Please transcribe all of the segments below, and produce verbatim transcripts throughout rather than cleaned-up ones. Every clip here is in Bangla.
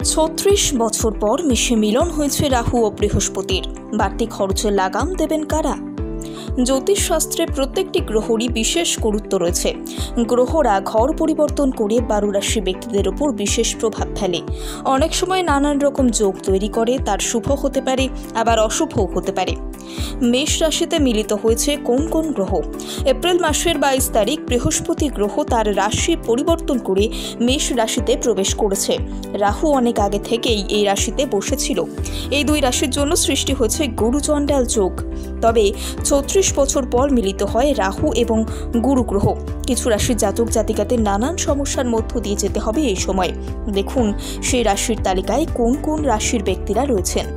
ছত্রিশ বছর পর মিশে মিলন হয়েছে রাহু ও বৃহস্পতির। বাড়তি খরচে লাগাম দেবেন কারা? জ্যোতিষশাস্ত্রে প্রত্যেকটি গ্রহরই বিশেষ গুরুত্ব রয়েছে। গ্রহরা ঘর পরিবর্তন করে বারো রাশি ব্যক্তিদের উপর বিশেষ প্রভাব ফেলে। অনেক সময় নানান রকম যোগ তৈরি করে, তার শুভ হতে পারে আবার অশুভও হতে পারে। মেষ রাশিতে মিলিত হয়েছে কোন কোন গ্রহ? এপ্রিল মাসের বাইশ তারিখ বৃহস্পতি গ্রহ তার রাশি পরিবর্তন করে মেষ রাশিতে প্রবেশ করেছে। রাহু অনেক আগে থেকেই এই রাশিতে বসেছিল। এই দুই রাশির জন্য সৃষ্টি হয়েছে গুরুচণ্ডাল যোগ। তবে ছত্রিশ বছর পর মিলিত হয় রাহু এবং গুরু গ্রহ। কিছু রাশির জাতক জাতিকাদের নানান সমস্যার মধ্য দিয়ে যেতে হবে এই সময়। দেখুন সেই রাশির তালিকায় কোন কোন রাশির ব্যক্তিরা রয়েছেন।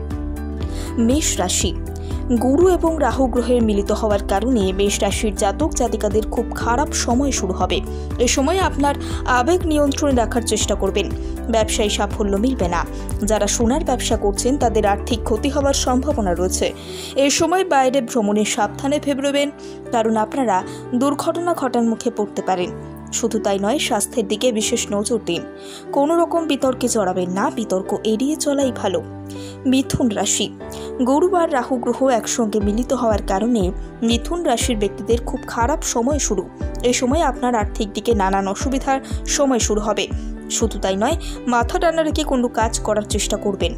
মেষ রাশি। গুরু এবং রাহু গ্রহের মিলিত হওয়ার কারণে মেষ রাশির জাতক জাতিকাদের খুব খারাপ সময় শুরু হবে। এ সময় আপনার আবেগ নিয়ন্ত্রণে রাখার চেষ্টা করবেন। ব্যবসায় সাফল্য মিলবে না। যারা সোনার ব্যবসা করছেন তাদের আর্থিক ক্ষতি হওয়ার সম্ভাবনা রয়েছে। এই সময় বাইরে ভ্রমণে সাবধানে ভেবেবেন, কারণ আপনারা দুর্ঘটনা ঘটার মুখে পড়তে পারেন। শুধু তাই নয়, স্বাস্থ্যের দিকে বিশেষ নজর দিন। কোনো রকম বিতর্কে জড়াবেন না, বিতর্ক এড়িয়ে চলাই ভালো। মিথুন রাশি। গুরু আর রাহু গ্রহ একসঙ্গে মিলিত হওয়ার কারণে মিথুন রাশির ব্যক্তিদের খুব খারাপ সময় শুরু। এই সময় আপনার আর্থিক দিকে নানান অসুবিধার সময় শুরু হবে। শুধু তাই নয়, মাথা টানা রেখে কোনো কাজ করার চেষ্টা করবেন।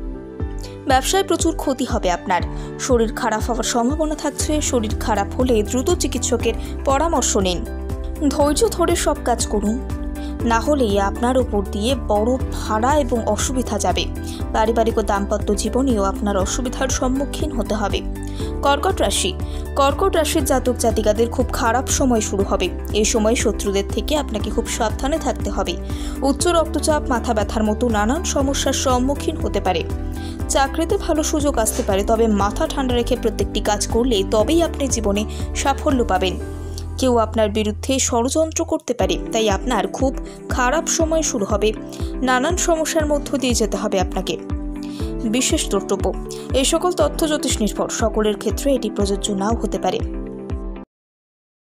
ব্যবসায় প্রচুর ক্ষতি হবে আপনার। শরীর খারাপ হওয়ার সম্ভাবনা থাকছে। শরীর খারাপ হলে দ্রুত চিকিৎসকের পরামর্শ নিন। ধৈর্য ধরে সব কাজ করুন, না হলে আপনার উপর দিয়ে বড় ভাড়া এবং অসুবিধা যাবে। পারিবারিক ও দাম্পত্য জীবনেও আপনার অসুবিধার সম্মুখীন হতে হবে। কর্কট রাশি। কর্কট রাশির জাতক জাতিকাদের খুব খারাপ সময় শুরু হবে। এই সময় শত্রুদের থেকে আপনাকে খুব সাবধানে থাকতে হবে। উচ্চ রক্তচাপ, মাথা ব্যথার মতো নানান সমস্যার সম্মুখীন হতে পারে। চাকরিতে ভালো সুযোগ আসতে পারে, তবে মাথা ঠান্ডা রেখে প্রত্যেকটি কাজ করলে তবেই আপনি জীবনে সাফল্য পাবেন। কেউ আপনার বিরুদ্ধে ষড়যন্ত্র করতে পারে, তাই আপনার খুব খারাপ সময় শুরু হবে। নানান সমস্যার মধ্য দিয়ে যেতে হবে আপনাকে। বিশেষ দ্রষ্টব্য: এই সকল তথ্য জ্যোতিষ নির্ভর, সকলের ক্ষেত্রে এটি প্রযোজ্য নাও হতে পারে।